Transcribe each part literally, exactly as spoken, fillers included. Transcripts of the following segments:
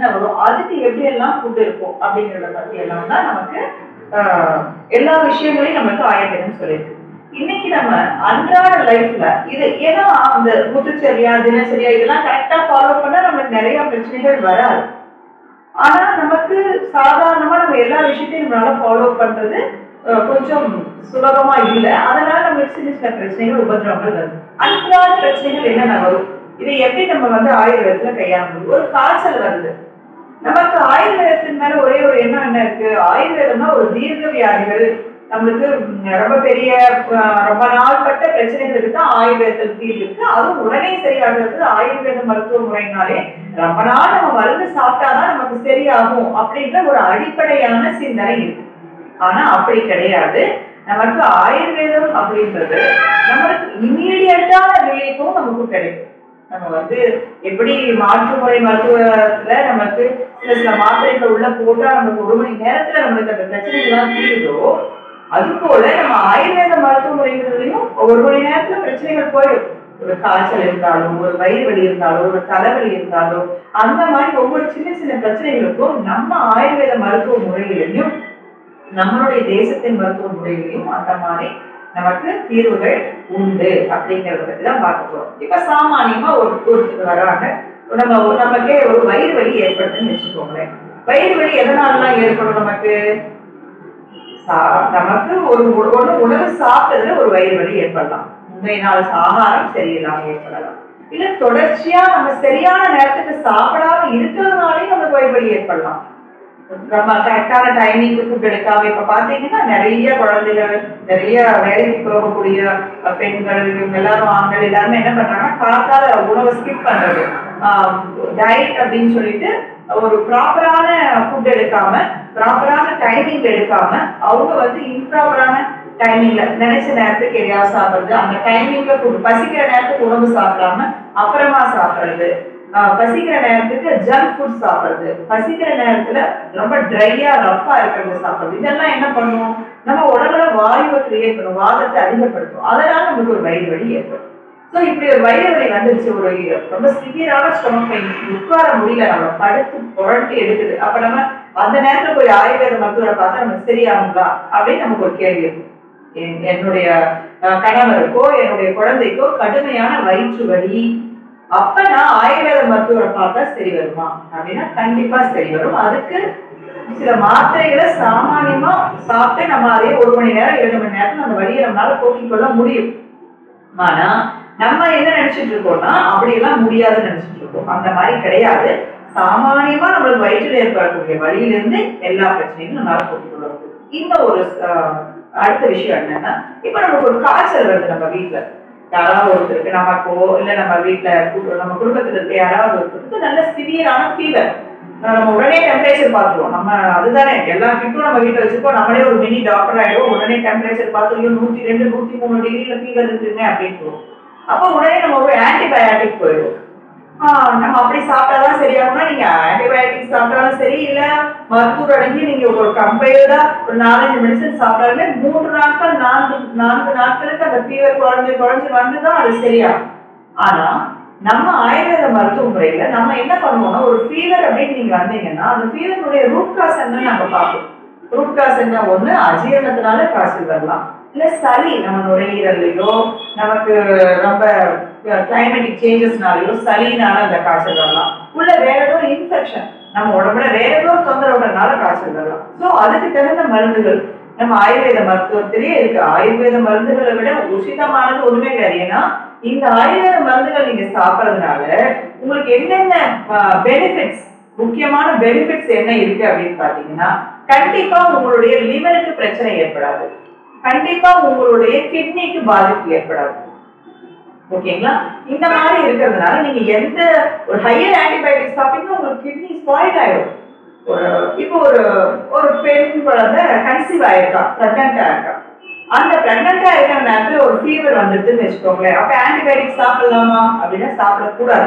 வரும் அதுக்கு எப்படி எல்லாம் ஃபுட் இருக்கும் அப்படிங்கிறத பத்தி எல்லாம் தான் நமக்கு எல்லா விஷயங்களையும் நமக்கு ஆயுர்வேதம் சொல்லியிருக்கு. இன்னைக்கு நம்ம அன்றாட லைஃப்ல இது ஏன்னா அந்த முத்துச்சரியா தினசரியா இதெல்லாம் கரெக்டா ஃபாலோ பண்ணா நமக்கு நிறைய பிரச்சனைகள் வராது. ஆனா நமக்கு சாதாரணமா நம்ம எல்லா விஷயத்தையும் நம்மளால ஃபாலோ பண்றது கொஞ்சம் சுலபமா இல்லை. அதனால நமக்கு சின்ன சின்ன பிரச்சனைகள் உபதிரவங்கள் வருது. அன்றாட பிரச்சனைகள் என்னென்ன வரும், இதை எப்படி நம்ம வந்து ஆயுர்வேதத்துல கையாள முடியும்? ஒரு காய்ச்சல் வருது, நமக்கு ஆயுர்வேதத்தின் மேல ஒரே ஒரு எண்ணம் என்ன இருக்கு, ஆயுர்வேதம்னா ஒரு தீர்க்க வியாதிகள் நம்மளுக்கு ரொம்ப பெரிய ரொம்ப நாள்பட்ட பிரச்சனைகளுக்கு தான் ஆயுர்வேதத்தில் தீர்வு இருக்கு. அதுவும் உடனே சரியாகிறது ஆயுர்வேத மருத்துவ முறைனாலே ரொம்ப நாள் நம்ம மருந்து சாப்பிட்டாதான் நமக்கு சரியாகும் அப்படின்ற ஒரு அடிப்படையான சிந்தனை இருக்கு. ஆனா அப்படி கிடையாது. நமக்கு ஆயுர்வேதம் அப்படின்றது நம்மளுக்கு இம்மீடியட்டான ரிலீஃபும் நமக்கு கிடைக்கும். நம்ம வந்து எப்படி மாற்று முறை மருத்துவத்துல நமக்கு சில சில மாத்திரைகள் உள்ள போட்டா நமக்கு ஒரு மணி நேரத்துல நம்மளுக்கு அந்த பிரச்சனைகள்லாம் தீருதோ, அது போல நம்ம ஆயுர்வேத மருத்துவ முறைகள்லயும் ஒரு மணி நேரத்துல பிரச்சனைகள் போயிடும். ஒரு காய்ச்சல் இருந்தாலும், ஒரு வயிறு வலி இருந்தாலும், ஒரு தலைவலி இருந்தாலும், அந்த மாதிரி ஒவ்வொரு சின்ன சின்ன பிரச்சனைகளுக்கும் நம்ம ஆயுர்வேத மருத்துவ முறைகளையும் நம்மளுடைய தேசத்தின் மருத்துவ முறைகளையும் அந்த மாதிரி நமக்கு தீர்வுகள் உண்டு அப்படிங்கறத பத்தி தான் பார்க்க போறோம். இப்ப சாமானியமா ஒரு ஒருத்தர் வராங்க, நம்ம நமக்கே ஒரு வயிறு வலி ஏற்படுதுன்னு வச்சுக்கோங்களேன். வயிறு வலி எதனாலலாம் ஏற்படும்? நமக்கு நமக்கு ஒரு ஒண்ணு உணவு சாப்பிட்டதுல ஒரு வயிறு வலி ஏற்படலாம், முந்தைய நாள் ஆகாரம் சரியில்லாம ஏற்படலாம், இல்ல தொடர்ச்சியா நம்ம சரியான நேரத்துக்கு சாப்பிடாம இருக்கிறதுனாலையும் நமக்கு வயிறு வலி ஏற்படலாம். நம்ம கரெக்டான டைமிங்க்கு ஃபுட் எடுக்காம இப்ப பாத்தீங்கன்னா நிறைய குழந்தைகள், நிறைய வேலைக்கு போகக்கூடிய பெண்கள், இவங்க எல்லாரும் ஆண்கள் எல்லாருமே என்ன பண்றாங்கன்னா காத்தால உணவை ஸ்கிப் பண்றது, டயட் அப்படின்னு சொல்லிட்டு ஒரு ப்ராப்பரான ஃபுட் எடுக்காம ப்ராப்பரான டைமிங்ல எடுக்காம அவங்க வந்து இம்ப்ராப்பரான டைமிங்ல நினைச்ச நேரத்துக்கு எதையாவது சாப்பிடுறது, அந்த டைமிங்ல பசிக்கிற நேரத்துக்கு உணவு சாப்பிடாம அப்புறமா சாப்பிடுறது, பசிக்கிற நேரத்துக்கு ஜங்க் ஃபுட் சாப்பிடுறது, பசிக்கிற நேரத்துல ரொம்ப ட்ரையா ரஃபா இருக்கிறது சாப்பிடுறது, இதெல்லாம் என்ன பண்ணும், நம்ம உடம்புல வாயுவை கிரியேட் பண்ணும், வாதத்தை அதிகப்படுத்தும். அதனால நமக்கு ஒரு வயிறு வலி ஏற்படும். ஸோ இப்படி ஒரு வயிறு வலி வந்துருச்சு, ஒரு ரொம்ப சிவியரான ஸ்டொமக் பெயின், உட்கார முடியல, நம்ம படுத்து புரட்டி எடுக்குது. அப்ப நம்ம அந்த நேரத்துல போய் ஆயுர்வேத மருத்துவரை பார்த்தா நமக்கு சரியாகுங்களா அப்படின்னு நமக்கு ஒரு கேள்வி இருக்கும். என்னுடைய கணவருக்கோ என்னுடைய குழந்தைக்கோ கடுமையான வயிற்று வலி, அப்ப நான் ஆயுர்வேத மருத்துவரை பார்த்தா சரி வருமா அப்படின்னா கண்டிப்பா சரி வரும். அதுக்கு சில மாத்திரைகளை சாமானியமா சாப்பிட்டு நம்ம அதே ஒரு மணி நேரம் இரண்டு மணி நேரத்துல அந்த வலியை நம்மளால போக்கிக் கொள்ள முடியும். ஆனா நம்ம என்ன நினைச்சிட்டு இருக்கோம்னா அப்படியெல்லாம் முடியாதுன்னு நினைச்சிட்டு இருக்கோம். அந்த மாதிரி கிடையாது. சாமானியமா நம்மளுக்கு வயிற்றில் ஏற்படக்கூடிய வலியிலிருந்து எல்லா பிரச்சனையும் நம்மளால போக்கிக் கொள்ள முடியும். இந்த ஒரு அடுத்த விஷயம் என்னன்னா, இப்ப நமக்கு ஒரு காய்ச்சல் வருது நம்ம வீட்டுல, யாராவது ஒருத்தருக்கு, நமக்கோ இல்ல நம்ம வீட்டுல நம்ம குடும்பத்துல இருக்க யாராவது ஒருத்தருக்கு நல்ல சிவியரான ஃபீவர், நம்ம உடனே டெம்பரேச்சர் பார்த்துருவோம். நம்ம அதுதானே எல்லா கிட்டும் நம்ம வீட்டுல வச்சிருக்கோம், நம்மளே ஒரு மினி டாக்டர் ஆயிடுவோம். உடனே டெம்பரேச்சர் பார்த்து நூத்தி ரெண்டு நூத்தி மூணு டிகிரில ஃபீவர் இருக்குங்க அப்படின்னு, அப்போ உடனே நம்ம ஒரு ஆன்டிபயாட்டிக் போயிடுவோம். ஆஹ் நம்ம அப்படி சாப்பிட்டாதான் சரியாகும்னா நீங்க ஆன்டிபயோட்டிக் சாப்பிட்டாலும் சரி, இல்ல மருத்துவர் அடங்கி நீங்க ஒரு கம்பைல்டா ஒரு நாலஞ்சு மெடிசன் சாப்பிட்டாலுமே மூன்று நாட்கள் நான்கு நான்கு நாட்களுக்கு அந்த ஃபீவர் குறைஞ்சு குறைஞ்சு வந்துதான் அது சரியாகும். ஆனா நம்ம ஆயுர்வேத மருத்துவ முறையில நம்ம என்ன பண்ணுவோம்னா, ஒரு ஃபீவர் அப்படின்னு நீங்க வந்தீங்கன்னா அந்த ஃபீவருடைய ரூட் காஸ் என்ன நம்ம பார்ப்போம். ரூட் காஸ் என்ன, ஒண்ணு அஜீரணத்தினால காய்ச்சல் வரலாம், இல்ல சளி நம்ம நுரையீரலையோ நமக்கு ரொம்ப கிளைமேட்டிக் சேஞ்சஸ்னாலயோ சளினால அந்த காய்ச்சல் வரலாம், உள்ள வேற ஏதோ இன்ஃபெக்ஷன் நம்ம உடம்புல வேற ஏதோ தொந்தரவுனால காய்ச்சல் வரலாம். ஸோ அதுக்கு தகுந்த மருந்துகள் நம்ம ஆயுர்வேத மருத்துவத்திலேயே இருக்கு. ஆயுர்வேத மருந்துகளை விட உசிதமானது ஒண்ணுமே கிடையாது. ஏன்னா இந்த ஆயுர்வேத மருந்துகள் நீங்க சாப்பிட்றதுனால உங்களுக்கு என்னென்ன பெனிஃபிட்ஸ், முக்கியமான பெனிஃபிட்ஸ் என்ன இருக்கு அப்படின்னு பாத்தீங்கன்னா, கண்டிப்பா உங்களுடைய லிவருக்கு பிரச்சனை ஏற்படாது, கண்டிப்பா உங்களுடைய கிட்னிக்கு பாதிப்பு ஏற்படாது. ஓகேங்களா? இந்த மாதிரி இருக்கிறதுனால நீங்க எந்த ஒரு ஹையர் ஆன்டிபயோட்டிக் சாப்பிட்டீங்கன்னா உங்களுக்கு கிட்னி ஸ்பாயில் ஆயிடும். ஒரு இப்போ ஒரு ஒரு பெண் குழந்தை கன்சீவ் ஆயிருக்கா, பிரெக்னண்டா இருக்கா, அந்த பிரெக்னண்டா இருக்கிற நேரத்துல ஒரு ஃபீவர் வந்துருதுன்னு வச்சுக்கோங்களேன், அப்ப ஆன்டிபயோட்டிக் சாப்பிடலாமா அப்படின்னா சாப்பிடக்கூடாது.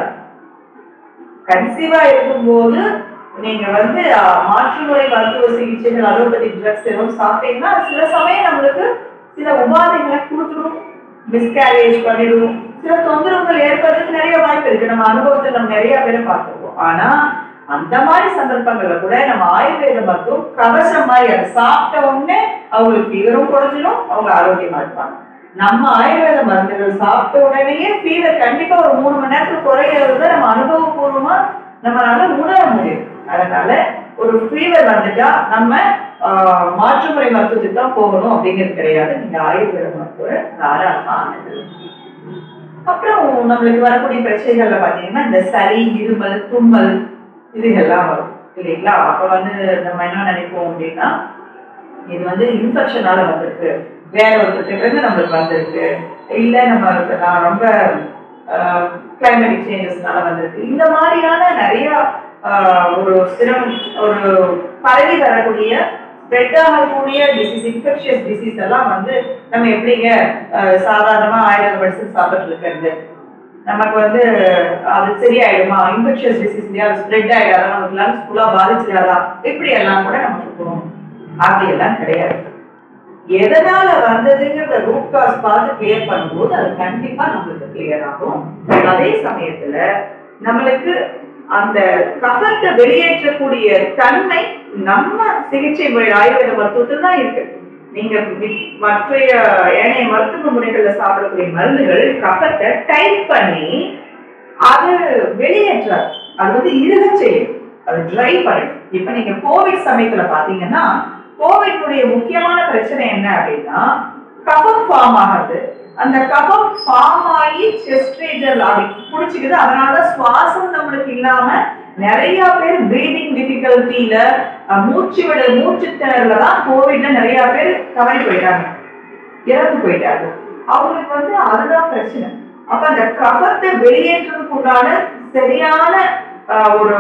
கன்சீவா இருக்கும்போது நீங்க வந்து மாற்றுமுறை மருத்துவ சிகிச்சைகள், அலோபதிக் ட்ரக்ஸ் எதுவும் சாப்பிட்டீங்கன்னா சில சமயம் நம்மளுக்கு சில உபாதைகளை கொடுத்துடும், மிஸ்கேரேஜ் பண்ணிடும், சில தொந்தரவுகள் ஏற்படுறதுக்கு நிறைய வாய்ப்பு இருக்கு. நம்ம அனுபவத்தில் நம்ம நிறைய பேரை பார்த்துருக்கோம். ஆனா அந்த மாதிரி சந்தர்ப்பங்கள்ல கூட நம்ம ஆயுர்வேத மருத்துவம் கவசம் மாதிரி அதை சாப்பிட்ட உடனே அவங்களுக்கு ஃபீவரும் குறைஞ்சிடும், அவங்க ஆரோக்கியமா இருப்பாங்க. நம்ம ஆயுர்வேத மருந்துகள் சாப்பிட்ட உடனேயே ஃபீவர் கண்டிப்பா ஒரு மூணு மணி நேரத்துக்கு குறையிறத நம்ம அனுபவபூர்வமா நம்மளால உணர முடியும். அதனால ஒரு ஃபீவர் வந்துட்டா நம்ம ஆஹ் மாற்றுமுறை மருத்துவத்துக்கு தான் போகணும் அப்படிங்கிறது கிடையாது. நீங்க ஆயுர்வேத மருத்துவ தாராளமா. அப்புறம் நம்மளுக்கு வரக்கூடிய பிரச்சனைகள்ல பாத்தீங்கன்னா இந்த சளி, இருமல், தும்மல் இதுகெல்லாம் வரும் இல்லைங்களா? அப்ப வந்து நம்ம என்ன நினைப்போம் அப்படின்னா இது வந்து இன்ஃபெக்ஷனால வந்திருக்கு, வேற ஒருத்தருக்கு இருந்து நம்மளுக்கு வந்திருக்கு, இல்ல நம்ம நான் ரொம்ப கிளைமேட்டிக் சேஞ்சஸ்னால வந்திருக்கு, இந்த மாதிரியான நிறைய ஒரு சிரமம் ஒரு பரவி வரக்கூடிய ஸ்ப்ரெட் ஆகக்கூடிய டிசீஸ், இன்ஃபெக்ஷியஸ் டிசீஸ் எல்லாம் வந்து நம்ம எப்படிங்க சாதாரணமா ஆயுர்வேத மெடிசன் சாப்பிட்டு இருக்கிறது, நமக்கு வந்து அது சரியாயிடுமா, இன்ஃபெக்ஷியஸ் டிசீஸ் இல்லையா அது ஸ்ப்ரெட் ஆயிடாதா, நமக்கு லங்ஸ் ஃபுல்லா பாதிச்சிடாதா, இப்படி எல்லாம் கூட நமக்கு தோணும். அப்படி எல்லாம் கிடையாது. எதனால வந்ததுங்கிறத ரூட் காஸ் பார்த்து கிளியர் பண்ணும்போது அது கண்டிப்பா நம்மளுக்கு கிளியர் ஆகும். அதே சமயத்துல நம்மளுக்கு அந்த கஃபத்தை வெளியேற்றக்கூடிய தன்மை நம்ம சிகிச்சை முறை ஆயுர்வேத மருத்துவத்தில் தான் இருக்கு. நீங்க மற்ற ஏனைய மருத்துவ முறைகள்ல சாப்பிடக்கூடிய மருந்துகள் கஃபத்தை டைட் பண்ணி அது வெளியேற்றாது, அது வந்து இருக செய்யும், அது ட்ரை பண்ணும். இப்ப நீங்க கோவிட் சமயத்துல பாத்தீங்கன்னா கோவிட்னுடைய முக்கியமான பிரச்சனை என்ன அப்படின்னா கஃபம் ஃபார்ம் ஆகுது. அந்த கஃபம் ஃபார்ம் ஆகி செஸ்ட் ரீஜன் அப்படி புடிச்சுக்குது. அதனாலதான் சுவாசம் நம்மளுக்கு இல்லாம நிறைய பேர் பிரீதிங் டிஃபிகல்ட்டில மூச்சு விட மூச்சு திணறல தான் கோவிட்ல நிறைய பேர் தவறி போயிட்டாங்க, இறந்து போயிட்டாங்க. அவங்களுக்கு வந்து அதுதான் பிரச்சனை. அப்ப அந்த கஃபத்தை வெளியேற்றதுக்கு உண்டான சரியான ஒரு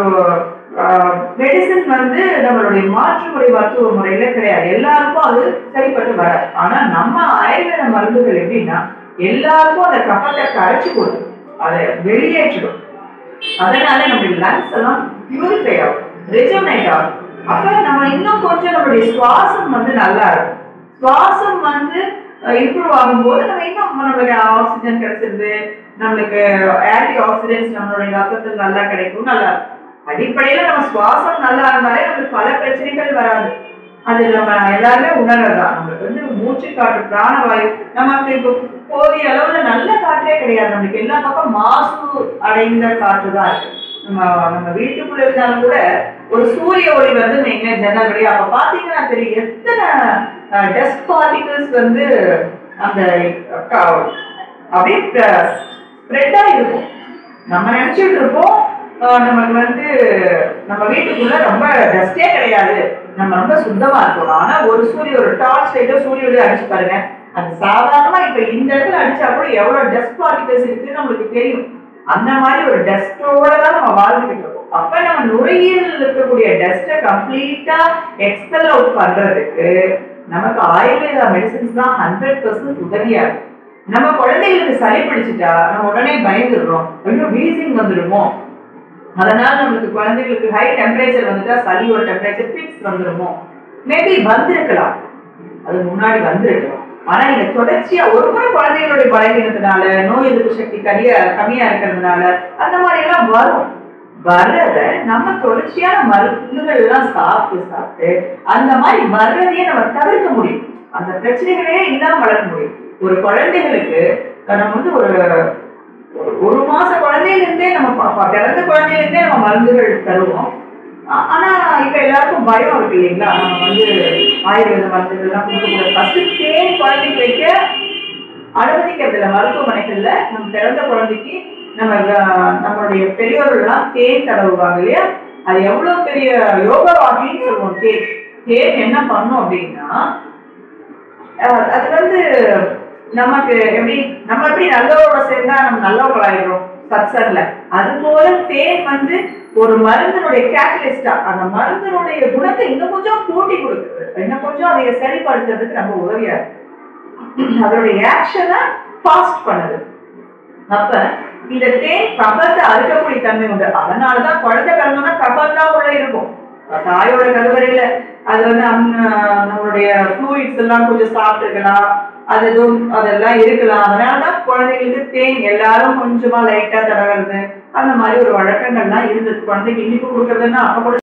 மெடிசன் வந்து நம்மளுடைய மாற்று முறை மருத்துவ முறையில கிடையாது. எல்லாருக்கும் அது சரிப்பட்டு வராது. ஆனா நம்ம ஆயுர்வேத மருந்துகள் எப்படின்னா எல்லாருக்கும் அந்த கஃபத்தை கரைச்சு கொடுக்கும், அதை வெளியேற்றிடும். அதனால நம்மளுடைய லங்ஸ் எல்லாம் பியூரிஃபை ஆகும், ரெஜுனேட் ஆகும். அப்ப நம்ம இன்னும் கொஞ்சம் நம்மளுடைய சுவாசம் வந்து நல்லா இருக்கும். சுவாசம் வந்து இம்ப்ரூவ் ஆகும்போது நம்ம இன்னும் நம்மளுக்கு ஆக்சிஜன் கிடைச்சிருது, நம்மளுக்கு ஆன்டி ஆக்சிடென்ட்ஸ் நம்மளுடைய ரத்தத்தில் நல்லா கிடைக்கும், நல்லா இருக்கும். அடிப்படையில நம்ம சுவாசம் நல்லா இருந்தாலே நமக்கு பல பிரச்சனைகள் வராது. அது நம்ம எல்லாருமே உணர்றதா. நம்மளுக்கு வந்து மூச்சு காற்று பிராணவாயு நமக்கு இப்போ போதிய அளவுல நல்ல காற்றே கிடையாது. நம்மளுக்கு எல்லா பக்கம் மாசு அடைந்த காற்று தான் இருக்கு. நம்ம நம்ம வீட்டுக்குள்ள இருந்தாலும் கூட ஒரு சூரிய ஒளி வந்து நீங்க ஜன்னல் வழியா அப்ப பாத்தீங்கன்னா தெரியும் எத்தனை டஸ்ட் பார்ட்டிகல்ஸ் வந்து அந்த அப்படியே ஸ்ப்ரெட்டா இருக்கும். நம்ம நினைச்சிட்டு இருப்போம் நமக்கு வந்து நம்ம வீட்டுக்குள்ள ரொம்ப டஸ்டே கிடையாது, நம்ம ரொம்ப சுத்தமா இருக்கணும். ஆனா ஒரு சூரிய ஒரு டார்ச் லைட்டோ சூரிய ஒளி அடிச்சு பாருங்க, அது சாதாரணமா இப்ப இந்த இடத்துல அடிச்சா கூட எவ்வளவு டஸ்ட் பார்ட்டிகல்ஸ் இருக்குன்னு நம்மளுக்கு தெரியும். அந்த மாதிரி ஒரு டஸ்டோட தான் நம்ம வாழ்ந்துகிட்டு இருக்கோம். அப்ப நம்ம நுரையீரல் இருக்கக்கூடிய டஸ்ட்டை கம்ப்ளீட்டா எக்ஸ்பெல் அவுட் பண்றதுக்கு நமக்கு ஆயுர்வேதா மெடிசன்ஸ் தான் ஹண்ட்ரட் பர்சன்ட் உதவியா இருக்கு. நம்ம குழந்தைகளுக்கு சளி பிடிச்சிட்டா நம்ம உடனே பயந்துடுறோம், ஐயோ வீசிங் வந்துடுமோ, அதனால நம்மளுக்கு குழந்தைகளுக்கு ஹை டெம்பரேச்சர் வந்துட்டா சளியோட டெம்பரேச்சர் ஃபிக்ஸ் வந்துடுமோ, மேபி வந்திருக்கலாம், அது முன்னாடி வந்திருக்கலாம். ஆனா நீங்க தொடர்ச்சியா ஒரு முறை குழந்தைகளுடைய பலவீனத்தினால நோய் எதிர்ப்பு சக்தி கம்மியா கம்மியா இருக்கிறதுனால அந்த மாதிரி எல்லாம் வரும். வர்றத நம்ம தொடர்ச்சியான மருந்துகள் எல்லாம் சாப்பிட்டு சாப்பிட்டு அந்த மாதிரி வர்றதையே நம்ம தவிர்க்க முடியும், அந்த பிரச்சனைகளே இல்லாம வளர்க்க முடியும். ஒரு குழந்தைகளுக்கு நம்ம வந்து ஒரு ஒரு மாச குழந்தையில இருந்தே நம்ம பிறந்த குழந்தையில இருந்தே நம்ம மருந்துகள் தருவோம். ஆனா இப்ப எல்லாருக்கும் பயம் இருக்கு இல்லைங்களா, நம்ம வந்து ஆயுர்வேத மருந்துகள் எல்லாம் கொடுக்கக்கூடாது. ஃபர்ஸ்ட் தேன் குழந்தைக்கு வைக்க அனுமதிக்கிறது இல்லை மருத்துவமனைகள்ல. நம்ம பிறந்த குழந்தைக்கு நம்ம நம்மளுடைய பெரியவர்கள் எல்லாம் தேன் தடவுவாங்க இல்லையா, அது எவ்வளவு பெரிய யோகா வாக்கின்னு சொல்லுவோம். தேன் தேன் என்ன பண்ணும் அப்படின்னா அது வந்து நமக்கு எப்படி நம்ம எப்படி நல்லவரோட சேர்ந்தா நம்ம நல்லவங்களாயிடும் சத்சர்ல, அது போல தேன் வந்து ஒரு மருந்தினுடைய கேட்டலிஸ்டா அந்த மருந்தினுடைய குணத்தை இன்னும் கொஞ்சம் கூட்டி கொடுக்குறது, இன்னும் கொஞ்சம் அதை சரிப்படுத்துறதுக்கு ரொம்ப உதவியா இருக்கு. அதனுடைய ஆக்ஷனை ஃபாஸ்ட் பண்ணுது. அப்ப இந்த தேன் கபத்தை அறுக்கக்கூடிய தன்மை உண்டு. அதனாலதான் குழந்தை பிறந்தோம்னா கபம் தான் உள்ள இருக்கும், தாயோட கருவறையில அது வந்து நம்மளுடைய ஃப்ளூயிட்ஸ் எல்லாம் கொஞ்சம் சாப்பிட்டுருக்கலாம், அது எதுவும் அதெல்லாம் இருக்கலாம். அதனாலதான் குழந்தைகளுக்கு தேன் எல்லாரும் கொஞ்சமா லைட்டா தடவுறது அந்த மாதிரி ஒரு வழக்கங்கள்லாம் இருந்தது. குழந்தைக்கு இனிப்பு கொடுக்கறதுன்னா அப்ப கூட